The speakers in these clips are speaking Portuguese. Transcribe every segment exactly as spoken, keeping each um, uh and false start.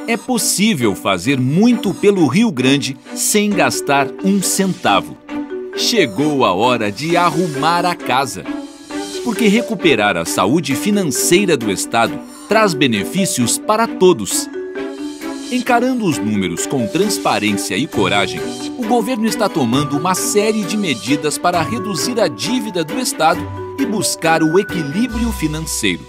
É possível fazer muito pelo Rio Grande sem gastar um centavo. Chegou a hora de arrumar a casa. Porque recuperar a saúde financeira do Estado traz benefícios para todos. Encarando os números com transparência e coragem, o governo está tomando uma série de medidas para reduzir a dívida do Estado e buscar o equilíbrio financeiro.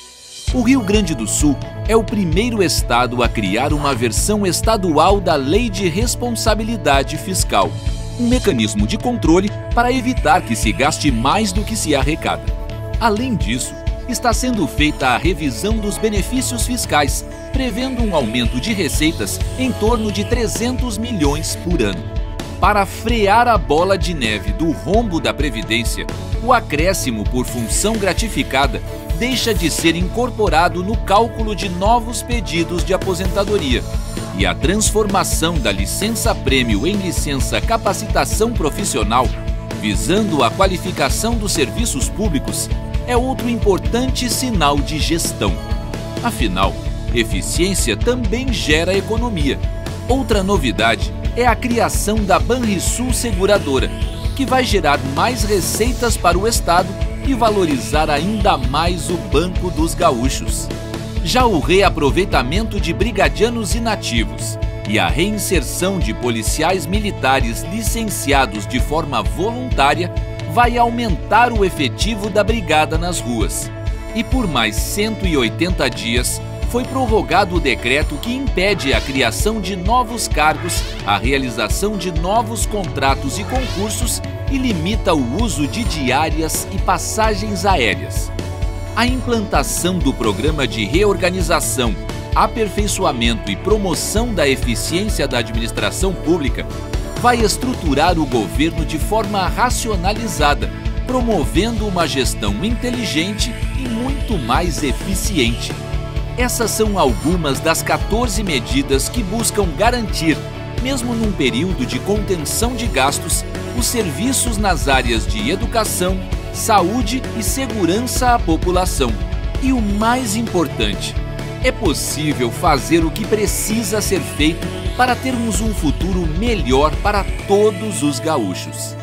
O Rio Grande do Sul é o primeiro estado a criar uma versão estadual da Lei de Responsabilidade Fiscal, um mecanismo de controle para evitar que se gaste mais do que se arrecada. Além disso, está sendo feita a revisão dos benefícios fiscais, prevendo um aumento de receitas em torno de trezentos milhões por ano. Para frear a bola de neve do rombo da Previdência, o acréscimo por função gratificada deixa de ser incorporado no cálculo de novos pedidos de aposentadoria. E a transformação da licença-prêmio em licença-capacitação profissional, visando a qualificação dos serviços públicos, é outro importante sinal de gestão. Afinal, eficiência também gera economia. Outra novidade é a criação da Banrisul Seguradora, que vai gerar mais receitas para o Estado e valorizar ainda mais o Banco dos Gaúchos. Já o reaproveitamento de brigadianos inativos e a reinserção de policiais militares licenciados de forma voluntária vai aumentar o efetivo da brigada nas ruas. E por mais cento e oitenta dias, foi prorrogado o decreto que impede a criação de novos cargos, a realização de novos contratos e concursos e limita o uso de diárias e passagens aéreas. A implantação do Programa de Reorganização, Aperfeiçoamento e Promoção da Eficiência da Administração Pública vai estruturar o governo de forma racionalizada, promovendo uma gestão inteligente e muito mais eficiente. Essas são algumas das quatorze medidas que buscam garantir, mesmo num período de contenção de gastos, os serviços nas áreas de educação, saúde e segurança à população. E o mais importante, é possível fazer o que precisa ser feito para termos um futuro melhor para todos os gaúchos.